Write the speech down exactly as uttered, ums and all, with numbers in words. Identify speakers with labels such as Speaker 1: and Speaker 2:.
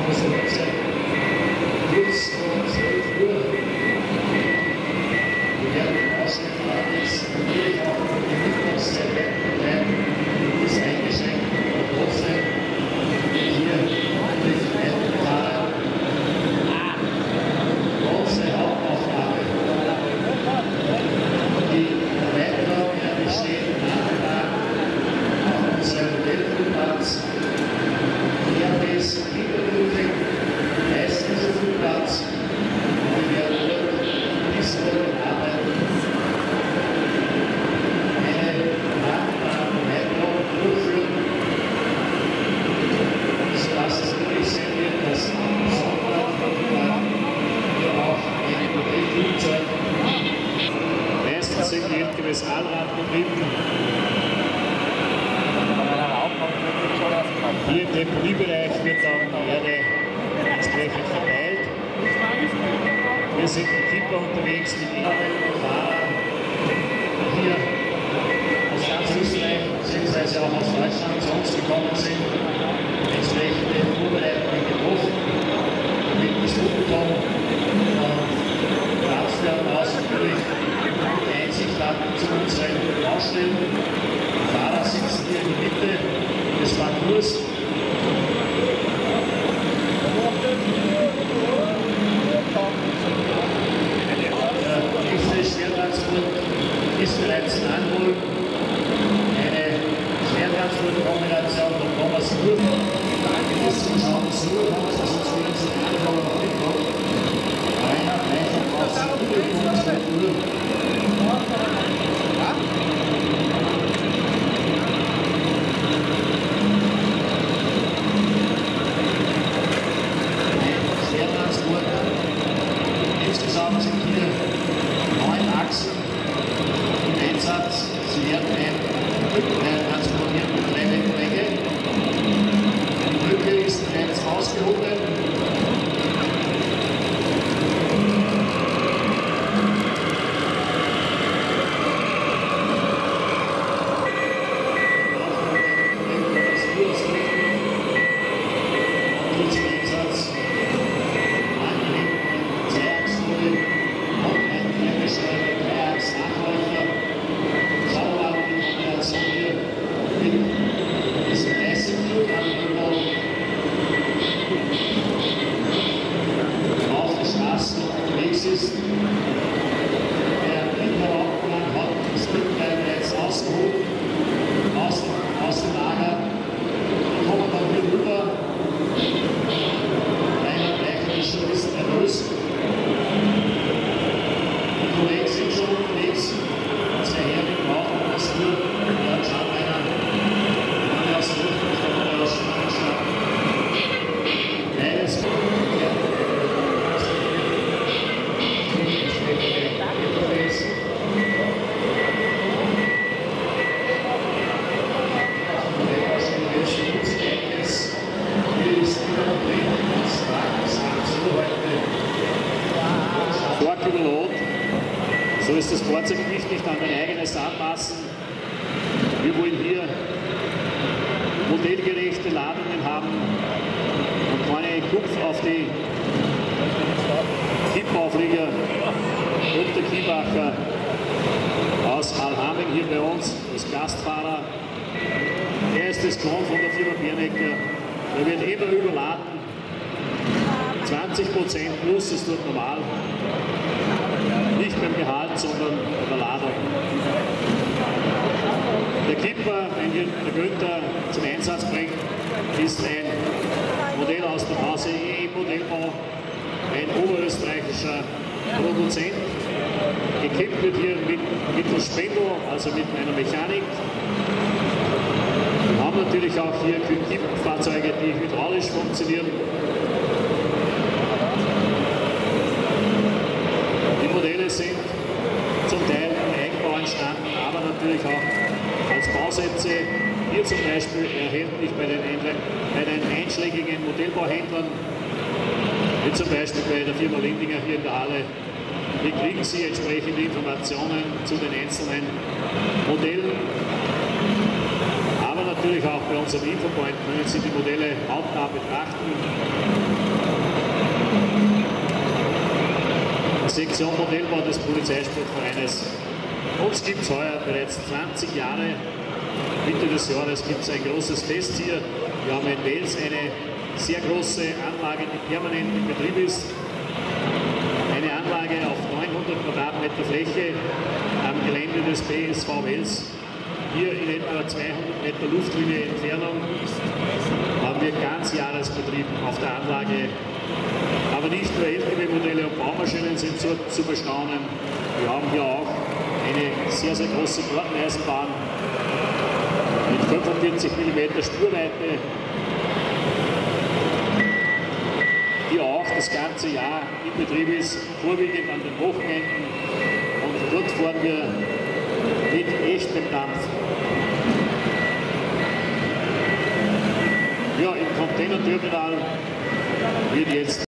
Speaker 1: Gemäß Allrad betrieben. Hier im Deponiebereich wird dann die Erde entsprechend verteilt. Wir sind mit Kipper unterwegs, mit individuellen Fahrern. Hier aus ganz Österreich, beziehungsweise auch aus Deutschland zu uns gekommen sind, entsprechende Vorbereitungen getroffen, mit Besuchbeton und Platzwerden aus natürlich die Einsicht hatten zu unseren Baustellen. Die Fahrer sitzen hier in der Mitte des Parcours. Der nächste Schwertransport ist bereits in Anholung. Eine Schwertransportkombination von Thomas Nur. Wir müssen schauen, dass Nur kommt, dass uns die ganzen Anfang noch mitkommt. Einer Leitung aus dem Uhr. Insgesamt sind hier neun Achsen im Einsatz. Sie werden ein transportiert mit drei Wegwege. Die Brücke ist bereits ausgehoben. Ist. Der Interhauptmann hat das Rückteil jetzt ausgehoben aus, aus dem Lager. Wir kommen dann hier rüber. Einer gleich ist schon ein bisschen nervös. Die Kollegen sind schon unterwegs. Zwei Herren brauchen das nur. Ja, schaut einer. Einer aus der Luft, ich komme aus der Stadt. Beides. So ist das Fahrzeuggewicht nicht an ein eigenes anmaßen. Wir wollen hier modellgerechte Ladungen haben und keine Kupf auf die Kippauflieger und der Kiebacher aus Alhaming hier bei uns als Gastfahrer. Er ist das Klon von der Firma Bernecker. Er wird immer überladen. zwanzig Prozent plus ist dort normal. Nicht beim Gehalt, sondern bei der Ladung. Der Kipper, den hier der Günther zum Einsatz bringt, ist ein Modell aus dem Hause E E Modellbau, ein oberösterreichischer Produzent. Gekippt wird hier mit, mit dem Spendel, also mit einer Mechanik. Wir haben natürlich auch hier Kippfahrzeuge, die hydraulisch funktionieren. Die Modelle sind zum Teil im Eigenbau entstanden, aber natürlich auch als Bausätze. Hier zum Beispiel erhältlich bei den, bei den einschlägigen Modellbauhändlern, wie zum Beispiel bei der Firma Lindinger hier in der Halle. Hier kriegen Sie entsprechende Informationen zu den einzelnen Modellen, aber natürlich Natürlich auch bei unserem Infopoint können Sie die Modelle hautnah betrachten. Die Sektion Modellbau des Polizeisportvereines. Uns gibt es heuer bereits zwanzig Jahre. Mitte des Jahres gibt es ein großes Fest hier. Wir haben in Wels eine sehr große Anlage, die permanent in Betrieb ist. Eine Anlage auf neunhundert Quadratmeter Fläche am Gelände des B S V Wels. Hier in etwa zweihundert Meter Luftlinie Entfernung haben wir Ganzjahresbetrieb auf der Anlage. Aber nicht nur L K W-Modelle und Baumaschinen sind zu, zu bestaunen. Wir haben hier auch eine sehr, sehr große Borkeneisenbahn mit fünfundvierzig Millimeter Spurweite, die auch das ganze Jahr in Betrieb ist, vorwiegend an den Wochenenden. Und dort fahren wir mit echtem Dampf. Ja, im Containerterminal wird jetzt